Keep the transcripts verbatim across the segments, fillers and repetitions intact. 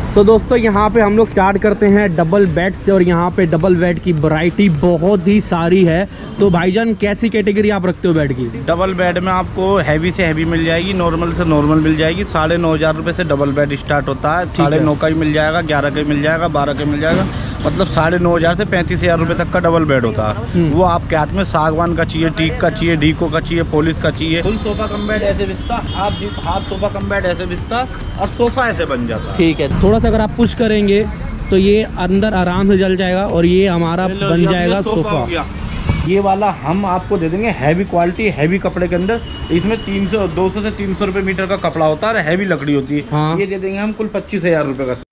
तो दोस्तों यहाँ पे हम लोग स्टार्ट करते हैं डबल बेड से, और यहाँ पे डबल बेड की वैरायटी बहुत ही सारी है। तो भाईजान कैसी कैटेगरी आप रखते हो बेड की? डबल बेड में आपको हैवी से हैवी मिल जाएगी, नॉर्मल से नॉर्मल मिल जाएगी। साढ़े नौ हजार रुपये से डबल बेड स्टार्ट होता है। साढ़े नौ का ही मिल जाएगा, ग्यारह का मिल जाएगा, बारह का मिल जाएगा। मतलब साढ़े नौ हजार से पैंतीस हजार रुपये तक का डबल बेड होता है। वो आपके हाथ में सागवान का चाहिए, टीक का चाहिए, डीको का चाहिए, पॉलिश का चाहिए। फुल सोफा कम बेड ऐसे बिस्ता, हाथ हाथ सोफा कम बेड ऐसे बिस्ता, और सोफा ऐसे बन जाता है। ठीक है, थोड़ा सा अगर आप पुश करेंगे तो ये अंदर आराम से जल जाएगा और ये हमारा बन जाएगा सोफा। ये वाला हम आपको दे देंगे हैवी क्वालिटी, हैवी कपड़े के अंदर। इसमें तीन सौ दो सौ से तीन सौ रुपए मीटर का कपड़ा होता है और हैवी लकड़ी होती है। हाँ। ये दे देंगे हम कुल पच्चीस हजार रुपए का।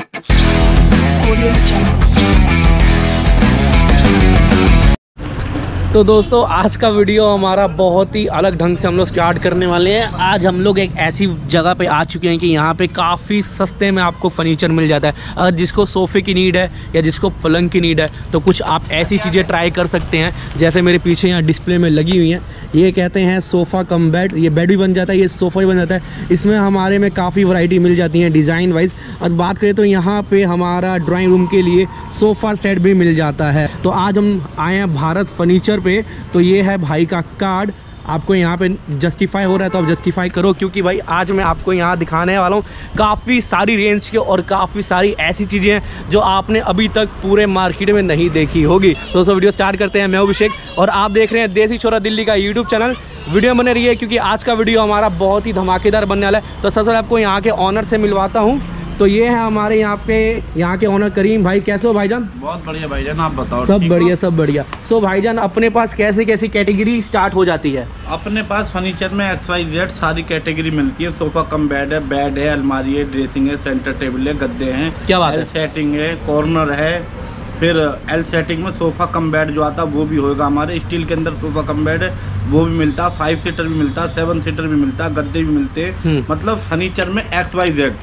तो दोस्तों आज का वीडियो हमारा बहुत ही अलग ढंग से हम लोग स्टार्ट करने वाले हैं। आज हम लोग एक ऐसी जगह पे आ चुके हैं कि यहाँ पे काफ़ी सस्ते में आपको फर्नीचर मिल जाता है। अगर जिसको सोफ़े की नीड है या जिसको पलंग की नीड है तो कुछ आप ऐसी चीज़ें ट्राई कर सकते हैं। जैसे मेरे पीछे यहाँ डिस्प्ले में लगी हुई हैं, ये कहते हैं सोफ़ा कम बेड। ये बेड भी बन जाता है, ये सोफ़ा भी बन जाता है। इसमें हमारे में काफ़ी वैरायटी मिल जाती है डिज़ाइन वाइज। और बात करें तो यहाँ पे हमारा ड्राइंग रूम के लिए सोफ़ा सेट भी मिल जाता है। तो आज हम आए हैं भारत फर्नीचर पे। तो ये है भाई का कार्ड, आपको यहाँ पे जस्टिफाई हो रहा है तो आप जस्टिफाई करो, क्योंकि भाई आज मैं आपको यहाँ दिखाने वाला हूँ काफ़ी सारी रेंज के और काफ़ी सारी ऐसी चीज़ें हैं जो आपने अभी तक पूरे मार्केट में नहीं देखी होगी। तो दोस्तों वीडियो स्टार्ट करते हैं। मैं अभिषेक और आप देख रहे हैं देसी छोरा दिल्ली का यूट्यूब चैनल। वीडियो बने रही है क्योंकि आज का वीडियो हमारा बहुत ही धमाकेदार बनने वाला है। तो सबसे पहले आपको यहाँ के ऑनर से मिलवाता हूँ। तो ये है हमारे यहाँ पे यहाँ के ऑनर करीम भाई। कैसे हो भाईजान? बहुत बढ़िया भाईजान, आप बताओ। सब बढ़िया सब बढ़िया। सो भाईजान अपने पास कैसे कैसी कैटेगरी स्टार्ट हो जाती है? अपने पास फर्नीचर में एक्स वाई जेड सारी कैटेगरी मिलती है। सोफा कम बेड है, बेड है, अलमारी है, ड्रेसिंग है, सेंटर टेबल है, गद्दे हैं, क्या बात है, सेटिंग है, कॉर्नर है। फिर एल सेटिंग में सोफ़ा कम बेड जो आता है वो भी होगा हमारे। स्टील के अंदर सोफ़ा कम बेड है वो भी मिलता है। फाइव सीटर भी मिलता है, सेवन सीटर भी मिलता है, गद्दे भी मिलते हैं। मतलब फर्नीचर में एक्स वाई जेड।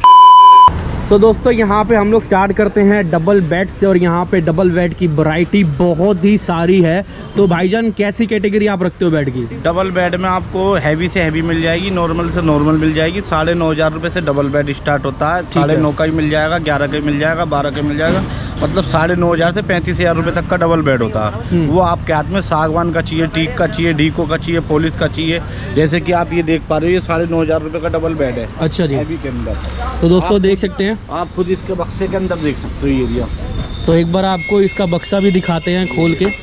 तो दोस्तों यहाँ पे हम लोग स्टार्ट करते हैं डबल बेड से, और यहाँ पे डबल बेड की वैरायटी बहुत ही सारी है। तो भाईजान कैसी कैटेगरी आप रखते हो बेड की? डबल बेड में आपको हैवी से हैवी मिल जाएगी, नॉर्मल से नॉर्मल मिल जाएगी। साढ़े नौ हजार रुपये से डबल बेड स्टार्ट होता है। साढ़े नौ का ही मिल जाएगा, ग्यारह का ही मिल जाएगा, बारह का मिल जाएगा। मतलब साढ़े नौ हजार से पैंतीस हजार रुपये तक का डबल बेड होता है। वो आपके हाथ में सागवान का चाहिए, टीक का चाहिए, डीको का चाहिए, पॉलिश का चाहिए। जैसे कि आप ये देख पा रहे हो, ये साढ़े नौ हजार रुपये का डबल बेड है। अच्छा जी, हैवी के अंदर। तो दोस्तों देख सकते हैं, आप खुद इसके बक्से के अंदर देख सकते हो ये एरिया। तो एक बार आपको इसका बक्सा भी दिखाते हैं खोल के।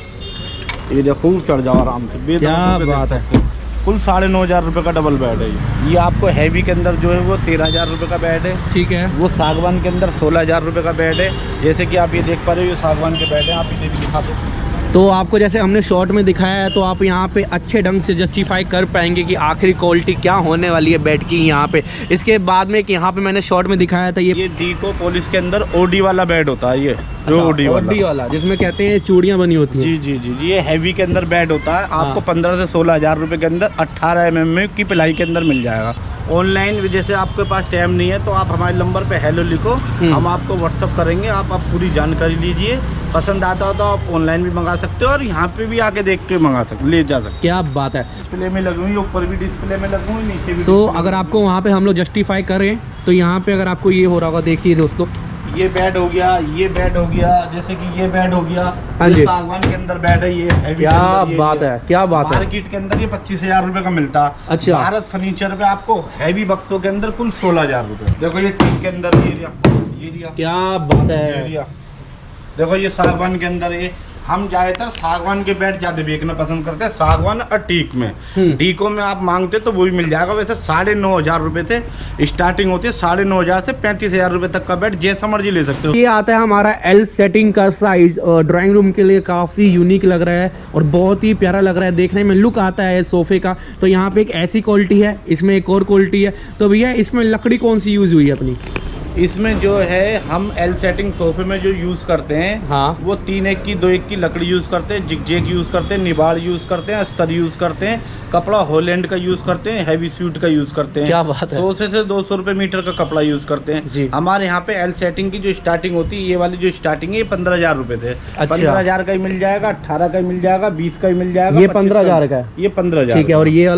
ये देखो खूब चढ़ जाओ आराम से। क्या बात है। कुल साढ़े नौ हजार रुपये का डबल बेड है। ये आपको हैवी के अंदर जो है वो तेरह हजार रुपये का बेड है। ठीक है। वो सागवान के अंदर सोलह हजार रुपये का बेड है। जैसे कि आप ये देख पा रहे हो, ये सागवान के बेड है। आप इन्हें भी दिखा दो। तो आपको जैसे हमने शॉर्ट में दिखाया है तो आप यहाँ पे अच्छे ढंग से जस्टिफाई कर पाएंगे कि आखिरी क्वालिटी क्या होने वाली है बेड की यहाँ पे। इसके बाद में कि यहाँ पे मैंने शॉर्ट में दिखाया था, ये ये डीको पॉलिश के अंदर ओडी वाला बेड होता है। ये अच्छा, ओडी वाला, वाला जिसमें कहते हैं चूड़ियाँ बनी होती है। जी जी जी जी ये हैवी के अंदर बेड होता है। आपको पंद्रह से सोलह हजार रुपये के अंदर अट्ठारह एम एम की पिलाई के अंदर मिल जाएगा। ऑनलाइन जैसे आपके पास टाइम नहीं है तो आप हमारे नंबर पे हेलो लिखो, हम आपको व्हाट्सअप करेंगे। आप आप पूरी जानकारी लीजिए, पसंद आता हो तो आप ऑनलाइन भी मंगा सकते हो और यहाँ पे भी आके देख के मंगा सकते, ले जा सकते। क्या बात है। डिस्प्ले में लगूंगी, ऊपर भी डिस्प्ले में लगूंगी, नीचे भी। सो अगर आपको वहाँ पे हम लोग जस्टिफाई करें तो यहाँ पे अगर आपको ये हो रहा होगा, देखिए दोस्तों, ये बेड हो गया, ये बेड हो गया, जैसे कि ये बेड हो गया। हाँ जी, सागवान के अंदर बेड है। ये हैवी। क्या बात है, क्या बात है। मार्केट के अंदर ये पच्चीस हजार रुपए का मिलता है। अच्छा। भारत फर्नीचर पे आपको हैवी बक्सों के अंदर कुल सोलह हजार रुपए। देखो ये टीक के अंदर ये एरिया, ये एरिया, क्या बात है। एरिया देखो, ये सागवान के अंदर ये हम ज्यादातर सागवान के बेड ज्यादा बेचना पसंद करते हैं, सागवान और टीक में। टीकों में आप मांगते तो वो भी मिल जाएगा। वैसे साढ़े नौ हजार रुपए से स्टार्टिंग होती है। साढ़े नौ हजार से पैंतीस हजार रुपए तक का बेड जैसा मर्जी ले सकते हो। ये आता है हमारा एल सेटिंग का साइज, और ड्राइंग रूम के लिए काफी यूनिक लग रहा है और बहुत ही प्यारा लग रहा है देखने में, लुक आता है सोफे का। तो यहाँ पे एक ऐसी क्वालिटी है, इसमें एक और क्वालिटी है। तो भैया इसमें लकड़ी कौन सी यूज हुई है अपनी? इसमें जो है हम एल सेटिंग सोफे में जो यूज करते हैं, हाँ, वो तीन एक की दो एक की लकड़ी यूज करते हैं, जिगजैग यूज करते हैं, निबाड़ यूज करते हैं, अस्तर यूज करते हैं, कपड़ा हॉलैंड का यूज करते हैं, हैवी सूट का यूज करते हैं। क्या बात है। सौ से, से दो सौ रुपए मीटर का कपड़ा यूज करते हैं। हमारे यहाँ पे एल सेटिंग की जो स्टार्टिंग होती है, ये वाली जो स्टार्टिंग है, ये पंद्रह हजार रुपए से। पंद्रह हजार का ही मिल जाएगा, अठारह का ही मिल जाएगा, बीस का ही मिल जाएगा। ये पंद्रह हजार का, ये पंद्रह हजार। ठीक है। और ये वाला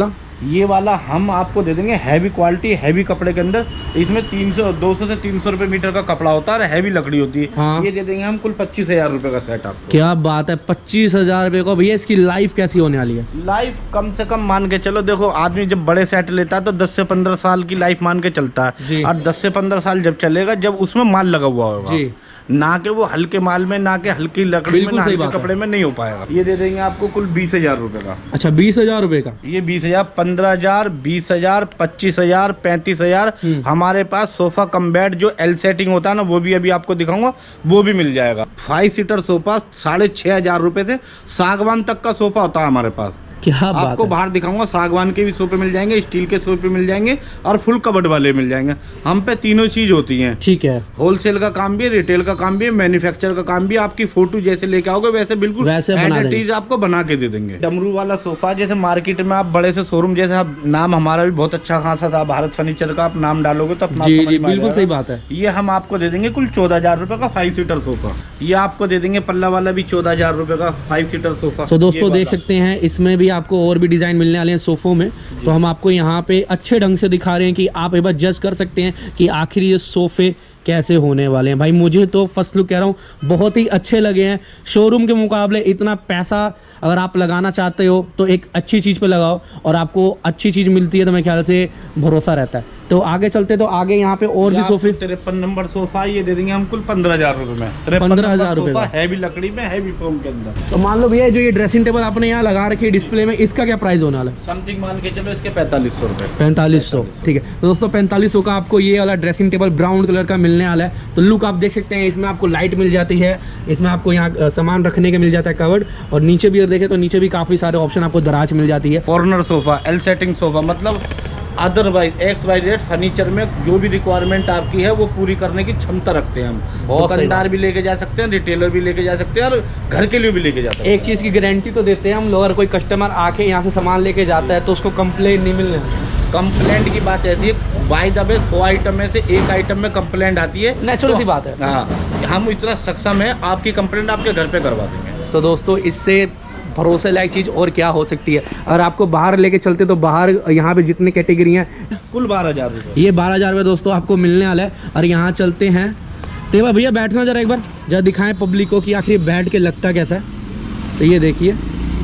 ये वाला हम आपको दे देंगे हैवी क्वालिटी, हैवी कपड़े के अंदर। इसमें तीन सौ दो सौ से तीन सौ रुपए मीटर का कपड़ा होता है और हैवी लकड़ी होती है। हाँ। ये दे देंगे हम कुल पच्चीस हजार रुपए का सेट आपको। क्या बात है, पच्चीस हजार रुपए का। भैया इसकी लाइफ कैसी होने वाली है? लाइफ कम से कम मान के चलो, देखो आदमी जब बड़े सेट लेता है तो दस से पंद्रह साल की लाइफ मान के चलता है, और दस से पंद्रह साल जब चलेगा जब उसमें माल लगा हुआ होगा जी, ना के वो हल्के माल में, ना के हल्की लकड़ी में, ना हल्के कपड़े में नहीं हो पाएगा। ये दे देंगे आपको कुल बीस हजार रूपए का। अच्छा, बीस हजार रूपए का। ये बीस हजार, पंद्रह हजार, बीस हजार, पच्चीस हजार, पैंतीस हजार। हमारे पास सोफा कम बेड जो एल सेटिंग होता है ना, वो भी अभी आपको दिखाऊंगा, वो भी मिल जाएगा। फाइव सीटर सोफा साढ़े छह हजार रूपए से सागवान तक का सोफा होता है हमारे पास। क्या बात आपको है? बाहर दिखाऊंगा, सागवान के भी सोफे मिल जाएंगे, स्टील के सोफे मिल जाएंगे और फुल कबर्ड वाले मिल जाएंगे। हम पे तीनों चीज होती हैं। ठीक है, होलसेल का काम भी है, रिटेल का काम भी है, मैन्युफैक्चर का काम भी। आपकी फोटो जैसे लेके आओगे वैसे बिल्कुल वैसे चीज आपको बना के दे देंगे। डमरू वाला सोफा जैसे मार्केट में आप बड़े से शोरूम जैसे, आप नाम हमारा भी बहुत अच्छा खासा था भारत फर्नीचर का, आप नाम डालोगे तो अपना जी, जी, बिल्कुल सही बात है। ये हम आपको दे देंगे कुल चौदह हजार रूपए का फाइव सीटर सोफा। ये आपको दे देंगे पल्ला वाला भी चौदह हजार रूपए का फाइव सीटर सोफा। तो दोस्तों देख सकते हैं, इसमें भी आपको और भी डिजाइन मिलने वाले हैं सोफों में। तो हम आपको यहाँ पे अच्छे ढंग से दिखा रहे हैं कि आप एक बार जज कर सकते हैं कि आखिर ये सोफे कैसे होने वाले हैं। भाई मुझे तो फर्स्ट लुक कह रहा हूँ, बहुत ही अच्छे लगे हैं। शोरूम के मुकाबले इतना पैसा अगर आप लगाना चाहते हो तो एक अच्छी चीज़ पे लगाओ, और आपको अच्छी चीज़ मिलती है तो मेरे ख्याल से भरोसा रहता है। तो आगे चलते, तो आगे यहाँ पे और भी सोफे। तिरपन नंबर सोफा ये दे देंगे हम कुल पंद्रह हजार रुपए में। पंद्रह हजार रुपए हैवी लकड़ी में, हैवी फोम के अंदर। तो मान लो भैया जो ये ड्रेसिंग टेबल आपने यहाँ लगा रखी है डिस्प्ले में, इसका क्या प्राइस होने वाला है? समथिंग मान के चलो इसके पैंतालीस सौ रुपए। पैंतालीस सौ, ठीक है। तो दोस्तों पैंतालीस सौ का आपको ये वाला ड्रेसिंग टेबल ब्राउन कलर का मिलने वाला है। तो लुक आप देख सकते हैं, इसमें आपको लाइट मिल जाती है, इसमें आपको यहाँ सामान रखने के मिल जाता है कवर्ड, और नीचे भी देखें तो नीचे भी काफी सारे ऑप्शन आपको दराज मिल जाती है। Corner sofa, L setting sofa, मतलब otherwise X Y Z furniture में जो भी रिक्वायरमेंट आपकी है वो पूरी करने की क्षमता रखते हैं हम। दुकानदार भी लेके जा सकते हैं, रिटेलर भी लेके जा सकते हैं, और घर के लिए भी लेके जा सकते हैं। एक चीज़ की गारंटी तो देते हैं हम लोग, अगर कोई कस्टमर आके यहाँ से सामान लेके जाता है तो उसको कंप्लेंट नहीं मिलने। कंप्लेंट की बात ऐसी है, बाय द वे सौ आइटम में से एक आइटम में कंप्लेंट आती है, नेचुरल सी बात है। हाँ, हम इतना सक्षम है, आपकी कंप्लेंट आपके घर पे करवा देंगे। तो दोस्तों इससे भरोसे लायक चीज़ और क्या हो सकती है। अगर आपको बाहर लेके चलते तो बाहर यहाँ पे जितनी कैटेगरी हैं कुल बारह हजार रुपये, ये बारह हजार रुपये दोस्तों आपको मिलने वाला है। और यहाँ चलते हैं, तो भैया बैठना जरा एक बार, जरा दिखाएं पब्लिक को कि आखिर बैठ के लगता कैसा है। तो ये देखिए,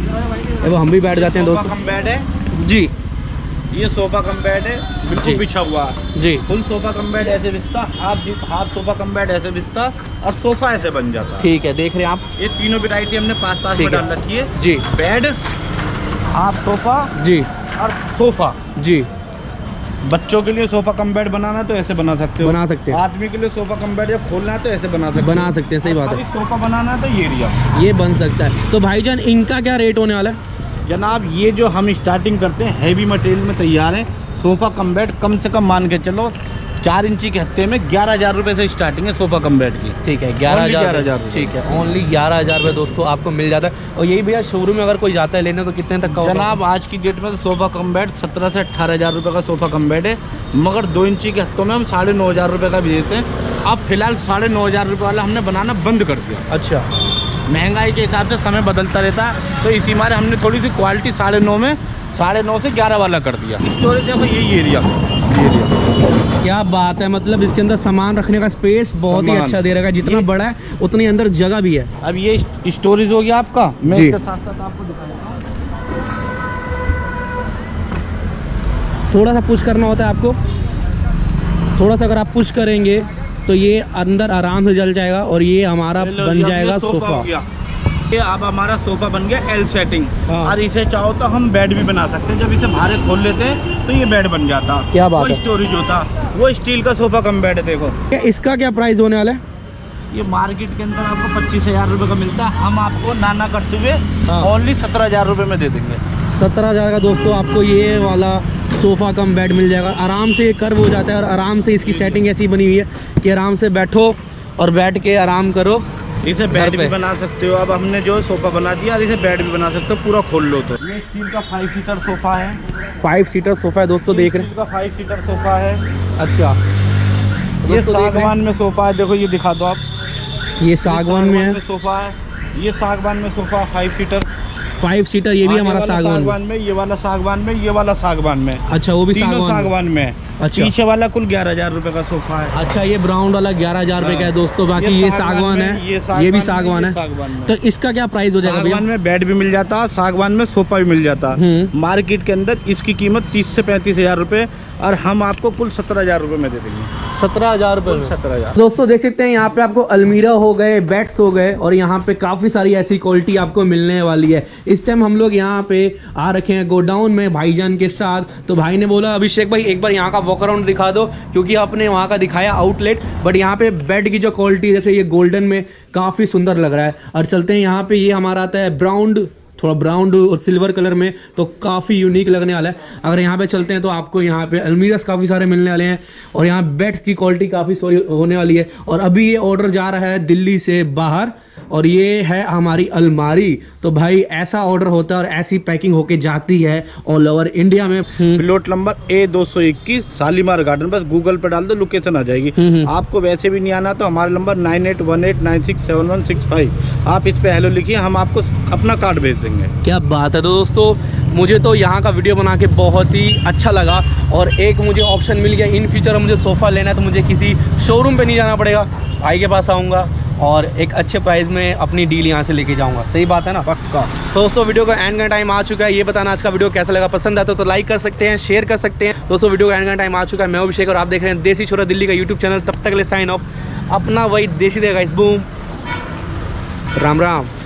वो हम भी बैठ जाते हैं दोस्तों। कम बेड है जी, ये सोफा कम बेड है, बिल्कुल बिछा हुआ जी। फुल सोफा कम बेड ऐसे बिछता, half half sofa cum bed ऐसे बिछता, और सोफा ऐसे बन जाता। ठीक है, देख रहे हैं आप, ये तीनों वैरायटी हमने पास पास में डाल रखी है जी। बेड, हाफ सोफा जी, और सोफा जी। बच्चों के लिए सोफा कम बेड बनाना है तो ऐसे बना सकते हो, बना सकते हैं। आदमी के लिए सोफा कम बेड जब खोलना है तो ऐसे बना सकते बना सकते हैं। सही बात है। सोफा बनाना है तो ये एरिया ये बन सकता है। तो भाईजान इनका क्या रेट होने वाला है? जनाब ये जो हम स्टार्टिंग करते हैं हैवी मटेरियल में तैयार है, सोफा कम बेड कम से कम मान के चलो चार इंची के हत्ते में ग्यारह हजार रुपए से स्टार्टिंग है सोफा कम बेड की। ठीक है, ग्यारह हजार। ठीक है, ओनली ग्यारह हजार रुपये दोस्तों आपको मिल जाता है। और यही भैया शोरूम में अगर कोई जाता है लेने तो कितने तक का? जनाब आज की डेट में तो सोफा कम बेड सत्रह से अट्ठारह हजार रुपये का सोफा कम बेड है, मगर दो इंची के हत्तों में हम साढ़े नौ हजार रुपये का भी देते हैं। अब फिलहाल साढ़े नौ हजार रुपये वाला हमने बनाना बंद कर दिया। अच्छा, महंगाई के हिसाब से समय बदलता रहता है, तो इसी मारे हमने थोड़ी सी क्वालिटी साढ़े नौ में साढ़े नौ से ग्यारह वाला कर दिया। स्टोरेज देखो यही एरिया, एरिया क्या बात है, मतलब इसके अंदर सामान रखने का स्पेस बहुत ही अच्छा दे रहा है। जितना बड़ा है उतनी अंदर जगह भी है। अब ये स्टोरेज हो गया आपका, मैं इसके साथ साथ आपको दिखाऊंगा। थोड़ा सा पुश करना होता है आपको, थोड़ा सा अगर आप पुश करेंगे तो ये अंदर आराम से जल जाएगा, और ये हमारा बन जाएगा सोफा। ये अब हमारा सोफा बन गया एल सेटिंग। और इसे चाहो तो हम बेड भी बना सकते हैं। जब इसे बाहर खोल लेते हैं तो ये बेड बन जाता। क्या बात है, स्टोरेज होता। वो स्टील का सोफा कम बेड है। देखो इसका क्या प्राइस होने वाला है? ये मार्केट के अंदर आपको पच्चीस हजार रुपये का मिलता है, हम आपको नाना करते हुए ओनली सत्रह हजार रुपये में दे देंगे। सत्रह हजार का दोस्तों आपको ये वाला सोफा कम बेड मिल जाएगा। आराम से ये कर्व हो जाता है, और आराम से इसकी सेटिंग ऐसी बनी हुई है कि आराम से बैठो और बैठ के आराम करो। इसे बेड भी बना सकते हो। अब हमने जो सोफा बना दिया, और इसे बेड भी बना सकते हो, पूरा खोल लो। तो ये स्टील का फाइव सीटर सोफा है। फाइव सीटर सोफा है दोस्तों, देख रहे हैं का फाइव सीटर सोफा है। अच्छा, ये सागवान में सोफा है। देखो ये दिखा दो आप, ये सागवान में है सोफा है। ये सागवान में sofa five seater five seater ये भी हमारा सागवान सागवान में, ये वाला सागवान में, ये वाला सागवान में। अच्छा वो भी सागवान, सागवान में। अच्छा पीछे वाला कुल ग्यारह हजार रुपए का सोफा है। अच्छा ये ब्राउन वाला ग्यारह हजार रुपए का है दोस्तों। बाकी ये सागवान है, ये, ये भी सागवान है। तो इसका क्या प्राइस हो जाएगा? सागवान में बेड भी मिल जाता, सागवान में सोफा भी मिल जाता। मार्केट के अंदर इसकी कीमत तीस से पैंतीस हजार रुपए और हम आपको कुल सत्रह हजार रुपए में दे देंगे। सत्रह हजार रुपए सत्रह हजार दोस्तों देख सकते हैं यहाँ पे आपको अलमीरा हो गए, बेड्स हो गए और यहाँ पे काफी सारी ऐसी क्वालिटी आपको मिलने वाली है। इस टाइम हम लोग यहाँ पे आ रखे हैं गोडाउन में भाईजान के साथ। तो भाई ने बोला अभिषेक भाई एक बार यहाँ का वॉक अराउंड दिखा दो, क्योंकि आपने वहाँ का दिखाया आउटलेट, बट यहाँ पे बेड की जो क्वालिटी जैसे ये गोल्डन में काफी सुंदर लग रहा है। और चलते हैं यहाँ पे, ये हमारा आता है ब्राउन, थोड़ा ब्राउन और सिल्वर कलर में, तो काफ़ी यूनिक लगने वाला है। अगर यहाँ पे चलते हैं तो आपको यहाँ पे अलमीरास काफ़ी सारे मिलने वाले हैं और यहाँ बेड की क्वालिटी काफ़ी होने वाली है। और अभी ये ऑर्डर जा रहा है दिल्ली से बाहर और ये है हमारी अलमारी। तो भाई ऐसा ऑर्डर होता है और ऐसी पैकिंग होके जाती है ऑल ओवर इंडिया में। प्लॉट नंबर ए दो सौ इक्कीस शालीमार गार्डन, बस गूगल पे डाल दो लोकेशन आ जाएगी। आपको वैसे भी नहीं आना तो हमारा number nine eight one eight nine six seven one six five, आप इस पे हेलो लिखिए, हम आपको अपना कार्ड भेज देंगे। क्या बात है। तो दोस्तों मुझे तो यहाँ का वीडियो बना के बहुत ही अच्छा लगा और एक मुझे ऑप्शन मिल गया, इन फ्यूचर मुझे सोफ़ा लेना है तो मुझे किसी शोरूम पे नहीं जाना पड़ेगा, भाई के पास आऊँगा और एक अच्छे प्राइस में अपनी डील यहाँ से लेके जाऊँगा। सही बात है ना? पक्का। तो दोस्तों वीडियो का एंड का टाइम आ चुका है। ये बताना आज का वीडियो कैसा लगा, पसंद आता तो, तो लाइक कर सकते हैं, शेयर कर सकते हैं। दोस्तों वीडियो का एंड का टाइम आ चुका है। मैं अभिषेक और आप देख रहे हैं देसी छोरा दिल्ली का यूट्यूब चैनल। तब तक ले साइन ऑफ, अपना वही देसी देगा इस बूम। राम राम।